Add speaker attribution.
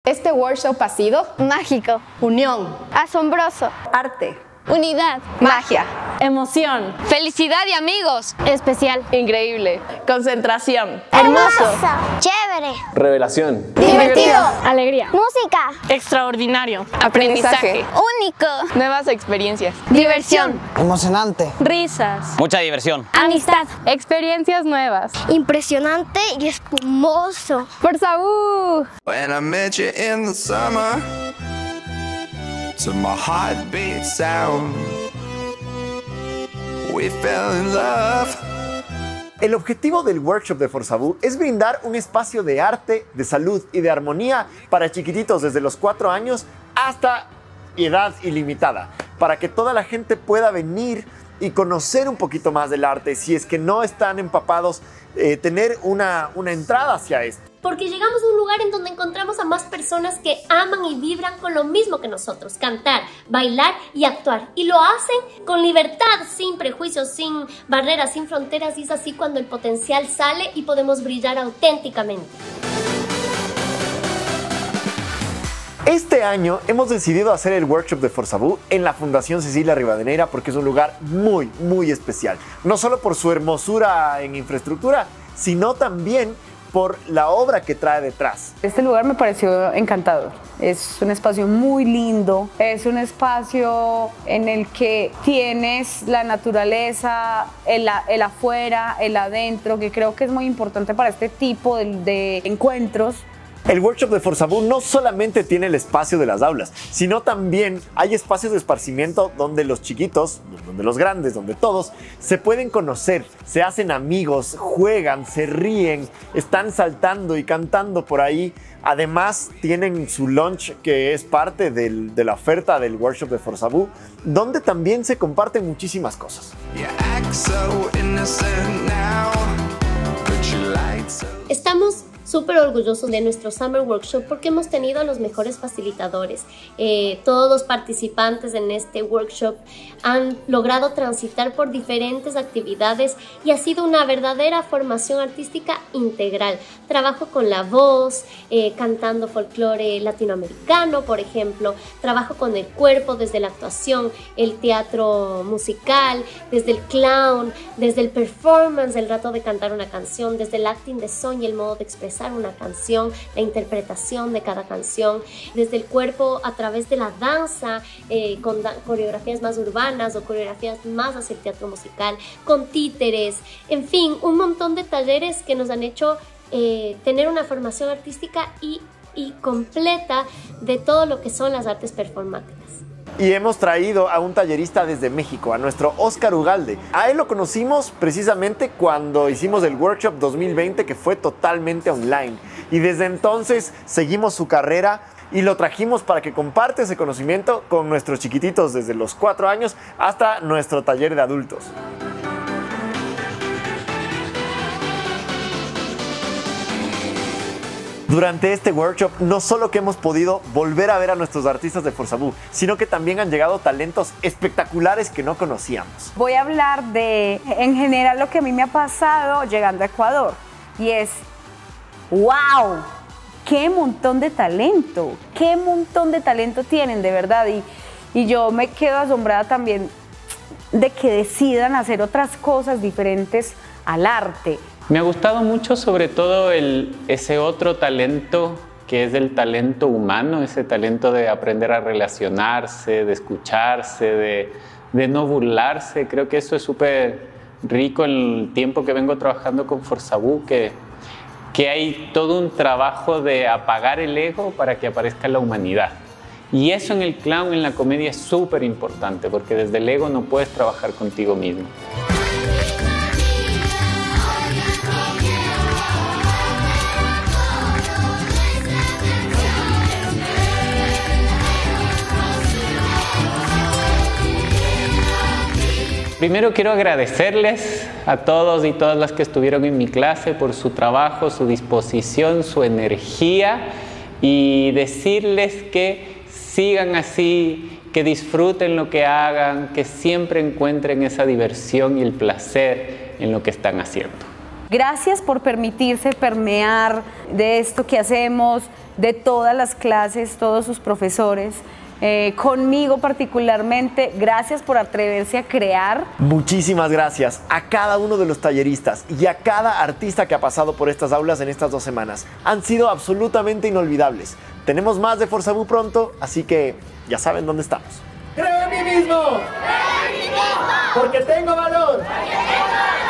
Speaker 1: Este workshop ha sido
Speaker 2: mágico,
Speaker 1: unión,
Speaker 2: asombroso,
Speaker 3: arte,
Speaker 2: unidad,
Speaker 1: magia,
Speaker 4: emoción,
Speaker 2: felicidad y amigos, especial,
Speaker 4: increíble, concentración,
Speaker 2: hermoso,
Speaker 5: chévere,
Speaker 6: revelación,
Speaker 2: divertido,
Speaker 4: alegría,
Speaker 5: música,
Speaker 4: extraordinario,
Speaker 1: aprendizaje,
Speaker 2: único,
Speaker 4: nuevas experiencias,
Speaker 2: diversión,
Speaker 7: emocionante,
Speaker 4: risas,
Speaker 6: mucha diversión,
Speaker 2: amistad,
Speaker 4: experiencias nuevas,
Speaker 5: impresionante y espumoso.
Speaker 4: ¡Forzabú!
Speaker 8: When I met you in the summer, to my heartbeat sound, we fell in love.
Speaker 9: El objetivo del workshop de Forzabú es brindar un espacio de arte, de salud y de armonía para chiquititos desde los 4 años hasta edad ilimitada, para que toda la gente pueda venir y conocer un poquito más del arte, si es que no están empapados, tener una entrada hacia esto.
Speaker 10: Porque llegamos a un lugar en donde encontramos a más personas que aman y vibran con lo mismo que nosotros, cantar, bailar y actuar. Y lo hacen con libertad, sin prejuicios, sin barreras, sin fronteras, y es así cuando el potencial sale y podemos brillar auténticamente.
Speaker 9: Este año hemos decidido hacer el workshop de Forzabú en la Fundación Cecilia Rivadeneira porque es un lugar muy especial. No solo por su hermosura en infraestructura, sino también por la obra que trae detrás.
Speaker 11: Este lugar me pareció encantador. Es un espacio muy lindo, es un espacio en el que tienes la naturaleza, el afuera, el adentro, que creo que es muy importante para este tipo de encuentros.
Speaker 9: El workshop de Forzabú no solamente tiene el espacio de las aulas, sino también hay espacios de esparcimiento donde los chiquitos, donde los grandes, donde todos se pueden conocer, se hacen amigos, juegan, se ríen, están saltando y cantando por ahí. Además tienen su lunch que es parte de la oferta del workshop de Forzabú, donde también se comparten muchísimas cosas.
Speaker 10: Estamos súper orgullosos de nuestro Summer Workshop porque hemos tenido a los mejores facilitadores. Todos los participantes en este workshop han logrado transitar por diferentes actividades y ha sido una verdadera formación artística integral. Trabajo con la voz, cantando folclore latinoamericano, por ejemplo. Trabajo con el cuerpo desde la actuación, el teatro musical, desde el clown, desde el performance, el rato de cantar una canción, desde el acting de son y el modo de expresar una canción, la interpretación de cada canción, desde el cuerpo a través de la danza, con coreografías más urbanas o coreografías más hacia el teatro musical, con títeres, en fin, un montón de talleres que nos han hecho tener una formación artística y completa de todo lo que son las artes performáticas.
Speaker 9: Y hemos traído a un tallerista desde México, a nuestro Oscar Ugalde. A él lo conocimos precisamente cuando hicimos el workshop 2020, que fue totalmente online. Y desde entonces seguimos su carrera y lo trajimos para que comparte ese conocimiento con nuestros chiquititos desde los 4 años hasta nuestro taller de adultos. Durante este workshop, no solo que hemos podido volver a ver a nuestros artistas de Forzabú, sino que también han llegado talentos espectaculares que no conocíamos.
Speaker 11: Voy a hablar de, en general, lo que a mí me ha pasado llegando a Ecuador. Y es, ¡wow! ¡Qué montón de talento! ¡Qué montón de talento tienen, de verdad! Y yo me quedo asombrada también de que decidan hacer otras cosas diferentes al arte.
Speaker 12: Me ha gustado mucho sobre todo ese otro talento que es el talento humano, ese talento de aprender a relacionarse, de escucharse, de no burlarse. Creo que eso es súper rico en el tiempo que vengo trabajando con Forzabú, que hay todo un trabajo de apagar el ego para que aparezca la humanidad. Y eso en el clown, en la comedia, es súper importante, porque desde el ego no puedes trabajar contigo mismo. Primero quiero agradecerles a todos y todas las que estuvieron en mi clase por su trabajo, su disposición, su energía, y decirles que sigan así, que disfruten lo que hagan, que siempre encuentren esa diversión y el placer en lo que están haciendo.
Speaker 11: Gracias por permitirse permear de esto que hacemos. de todas las clases, todos sus profesores, conmigo particularmente. Gracias por atreverse a crear.
Speaker 9: Muchísimas gracias a cada uno de los talleristas y a cada artista que ha pasado por estas aulas en estas 2 semanas. Han sido absolutamente inolvidables. Tenemos más de Forzabu pronto, así que ya saben dónde estamos. ¡Creo en mí mismo! ¡Creo en mí mismo! ¡Porque tengo valor! ¡Porque tengo valor!